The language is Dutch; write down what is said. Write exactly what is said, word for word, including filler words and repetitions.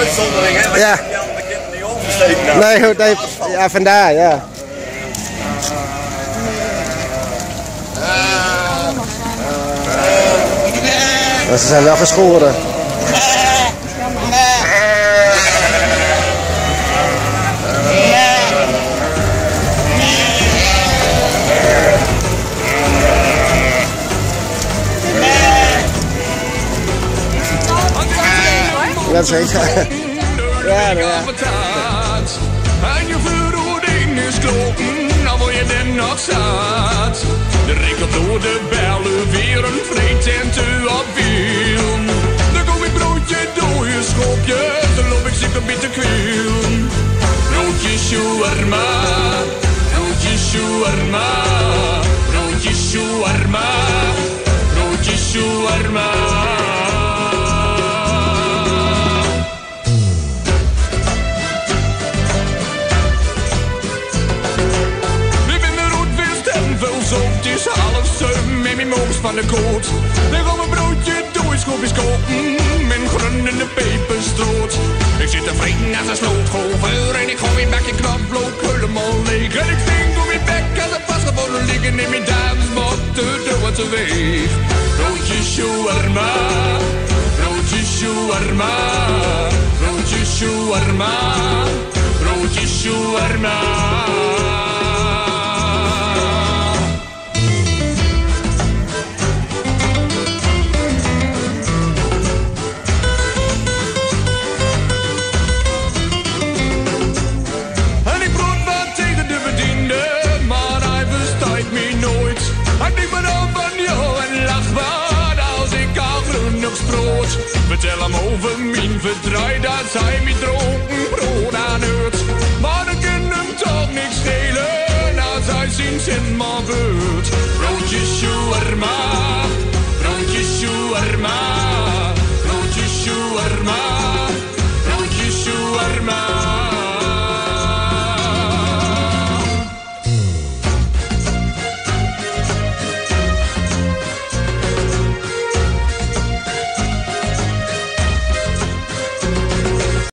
uitzondering, hè? Want ja. die andere kinderen die oversteken daar. Nee, goed, nee. Ja, vandaar, ja. Maar ze zijn wel geschoren. Dat is echt. Ja, ja. En je verhouding is kloten, dan wil je den nog zat. De rinkelt door de bellen, weer een vreed en te opviel. Dan kom ik broodje door je schopje, dan loop ik ziek een beetje kwiel. Broodje shawarma, broodje shawarma, broodje shawarma, broodje shawarma. Het is half zeven met mijn moos van de koot. Dan gaan we broodje door schopjes kopen met grunnende peperstroot. Ik zit te vreten als een slootgolver en ik gooi mijn bakje knaploop helemaal leeg. En ik ving door mijn bek als een vastgebonden liggen in mijn damesbot te doen wat ze weegt. Broodje shawarma, broodje shawarma, broodje shawarma, broodje shawarma. Vertel hem over mijn verdriet, dat hij me dronken brood aan het. Maar dat kan hem toch niks schelen, als hij zijn zin maar wil.